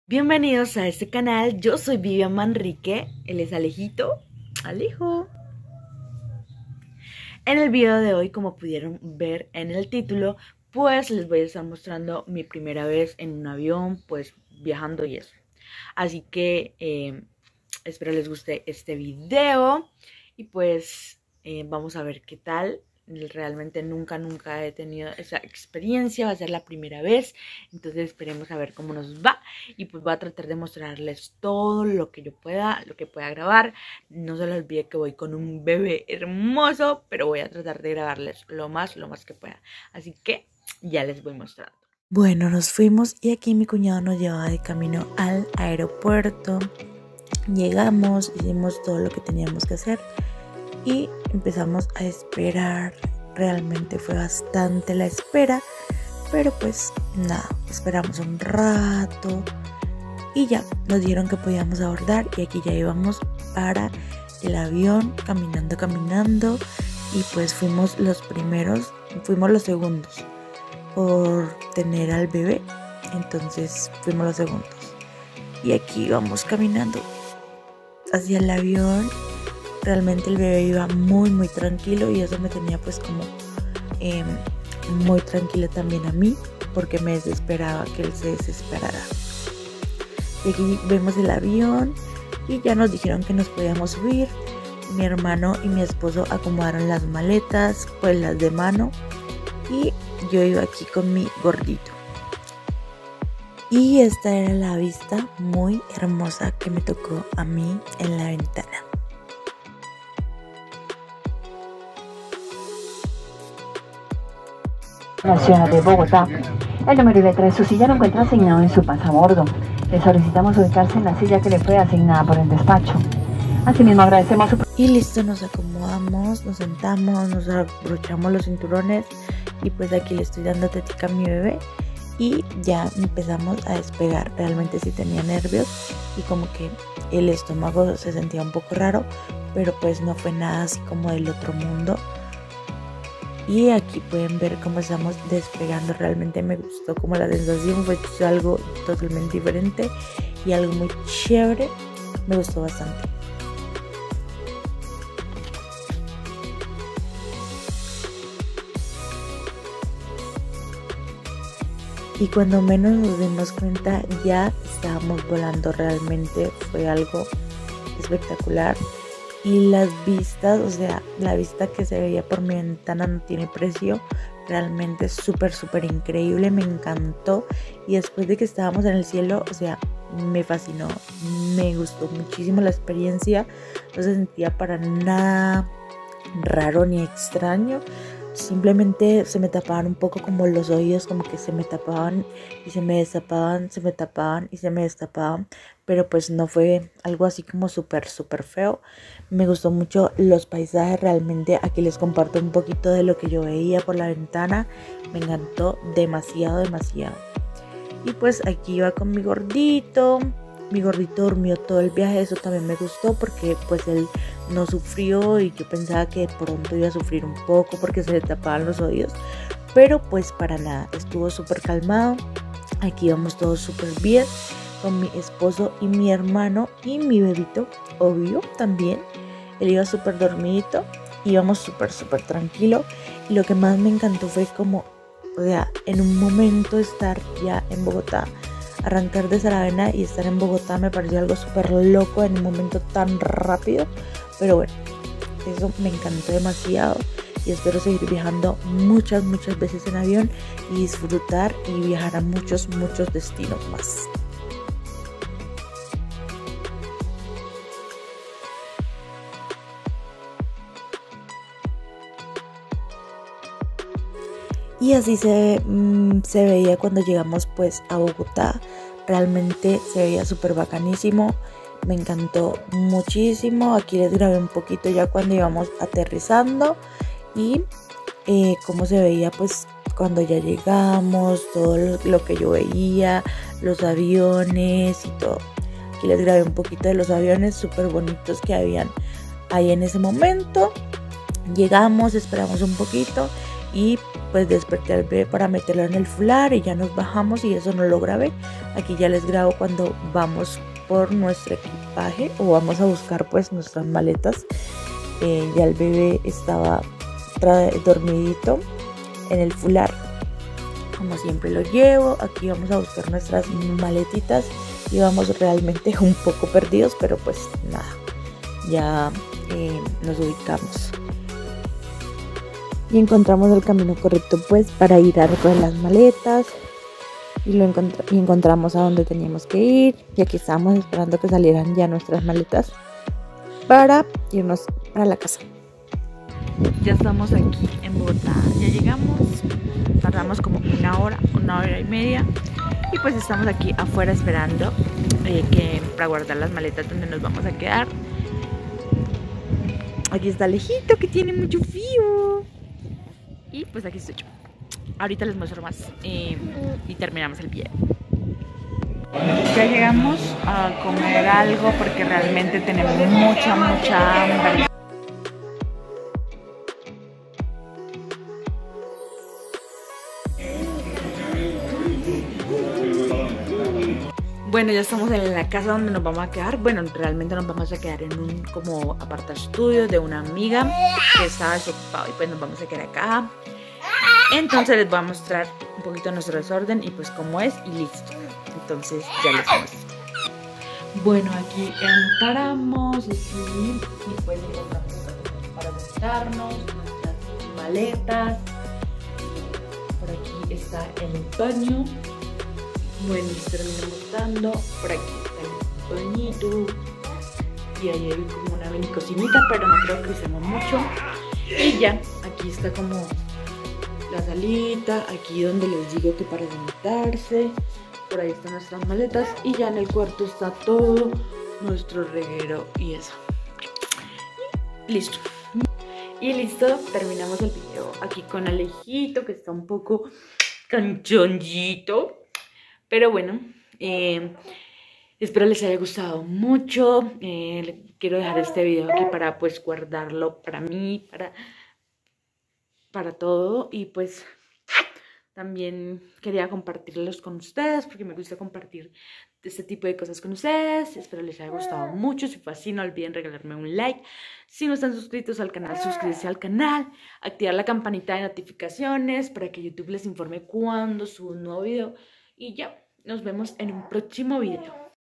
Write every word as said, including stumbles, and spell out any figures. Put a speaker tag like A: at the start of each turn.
A: Bienvenidos a este canal, yo soy Vivian Manrique, él es Alejito, Alejo. En el video de hoy, como pudieron ver en el título, pues les voy a estar mostrando mi primera vez en un avión, pues viajando y eso. Así que eh, espero les guste este video y pues eh, vamos a ver qué tal. Realmente nunca, nunca he tenido esa experiencia, va a ser la primera vez, entonces esperemos a ver cómo nos va y pues voy a tratar de mostrarles todo lo que yo pueda, lo que pueda grabar. No se les olvide que voy con un bebé hermoso, pero voy a tratar de grabarles lo más, lo más que pueda, así que ya les voy mostrando.
B: Bueno, nos fuimos y aquí mi cuñado nos llevaba de camino al aeropuerto. Llegamos, hicimos todo lo que teníamos que hacer y empezamos a esperar. Realmente fue bastante la espera, pero pues nada, esperamos un rato y ya nos dijeron que podíamos abordar y aquí ya íbamos para el avión, caminando, caminando y pues fuimos los primeros, fuimos los segundos por tener al bebé, entonces fuimos los segundos y aquí íbamos caminando hacia el avión. Realmente el bebé iba muy muy tranquilo y eso me tenía pues como eh, muy tranquila también a mí, porque me desesperaba que él se desesperara. Y aquí vemos el avión y ya nos dijeron que nos podíamos subir. Mi hermano y mi esposo acomodaron las maletas, pues las de mano, y yo iba aquí con mi gordito. Y esta era la vista muy hermosa que me tocó a mí en la ventana.
C: La ciudad de Bogotá. El número y letra de su silla lo encuentra asignado en su pasabordo. Le solicitamos ubicarse en la silla que le fue asignada por el despacho. Asimismo agradecemos su...
B: Y listo, nos acomodamos, nos sentamos, nos abrochamos los cinturones y pues aquí le estoy dando tetica a mi bebé y ya empezamos a despegar. Realmente sí tenía nervios y como que el estómago se sentía un poco raro, pero pues no fue nada así como del otro mundo. Y aquí pueden ver cómo estamos despegando. Realmente me gustó como la sensación, fue algo totalmente diferente y algo muy chévere, me gustó bastante. Y cuando menos nos dimos cuenta ya estábamos volando. Realmente fue algo espectacular. Y las vistas, o sea, la vista que se veía por mi ventana no tiene precio. Realmente es súper, súper increíble, me encantó. Y después de que estábamos en el cielo, o sea, me fascinó. Me gustó muchísimo la experiencia. No se sentía para nada raro ni extraño. Simplemente se me tapaban un poco como los oídos, como que se me tapaban y se me destapaban, se me tapaban y se me destapaban, pero pues no fue algo así como súper súper feo. Me gustó mucho los paisajes. Realmente aquí les comparto un poquito de lo que yo veía por la ventana. Me encantó demasiado, demasiado. Y pues aquí iba con mi gordito. Mi gordito durmió todo el viaje, eso también me gustó porque pues él no sufrió y yo pensaba que de pronto iba a sufrir un poco porque se le tapaban los oídos, pero pues para nada, estuvo súper calmado. Aquí íbamos todos súper bien con mi esposo y mi hermano y mi bebito, obvio también, él iba súper dormidito, íbamos súper súper tranquilo y lo que más me encantó fue como, o sea, en un momento estar ya en Bogotá. Arrancar de Saravena y estar en Bogotá me pareció algo súper loco en un momento tan rápido. Pero bueno, eso me encantó demasiado. Y espero seguir viajando muchas, muchas veces en avión y disfrutar y viajar a muchos, muchos destinos más. Y así se, mmm, se veía cuando llegamos pues a Bogotá. Realmente se veía súper bacanísimo. Me encantó muchísimo. Aquí les grabé un poquito ya cuando íbamos aterrizando. Y eh, cómo se veía pues cuando ya llegamos. Todo lo, lo que yo veía. Los aviones y todo. Aquí les grabé un poquito de los aviones súper bonitos que habían ahí en ese momento. Llegamos, esperamos un poquito. y pues desperté al bebé para meterlo en el fular y ya nos bajamos y eso no lo grabé. Aquí ya les grabo cuando vamos por nuestro equipaje o vamos a buscar pues nuestras maletas. Eh, ya el bebé estaba dormidito en el fular, como siempre lo llevo. Aquí vamos a buscar nuestras maletitas y vamos realmente un poco perdidos, pero pues nada, ya eh, nos ubicamos y encontramos el camino correcto pues para ir a recoger las maletas y lo encontr y encontramos a donde teníamos que ir, y aquí estábamos esperando que salieran ya nuestras maletas para irnos para la casa.
A: Ya estamos aquí en Bogotá, ya llegamos, tardamos como una hora, una hora y media y pues estamos aquí afuera esperando eh, que, para guardar las maletas donde nos vamos a quedar. Aquí está Alejito que tiene mucho frío y pues aquí estoy yo. Ahorita les muestro más eh, y terminamos el video. Ya llegamos a comer algo porque realmente tenemos mucha, mucha hambre. Bueno, ya estamos en la casa donde nos vamos a quedar. Bueno, realmente nos vamos a quedar en un como aparta estudio de una amiga que estaba desocupado y pues nos vamos a quedar acá. Entonces les voy a mostrar un poquito nuestro desorden y pues cómo es y listo. Entonces ya les muestro. Bueno, aquí entramos así y pues encontramos para sentarnos, nuestras maletas. Por aquí está el baño. Bueno, les termino mostrando. Por aquí está el bañito. Y ahí hay como una mini cocinita, pero no creo que usemos mucho. Y ya, aquí está como la salita, aquí donde les digo que para sentarse. Por ahí están nuestras maletas y ya en el cuarto está todo nuestro reguero y eso. Listo. Y listo, terminamos el video aquí con Alejito, que está un poco canchonjito. Pero bueno, eh, espero les haya gustado mucho. Eh, quiero dejar este video aquí para pues guardarlo para mí, para, para todo. Y pues también quería compartirlos con ustedes porque me gusta compartir este tipo de cosas con ustedes. Espero les haya gustado mucho. Si fue así, no olviden regalarme un like. Si no están suscritos al canal, suscríbanse al canal. Activar la campanita de notificaciones para que YouTube les informe cuando subo un nuevo video. Y ya, nos vemos en un próximo video.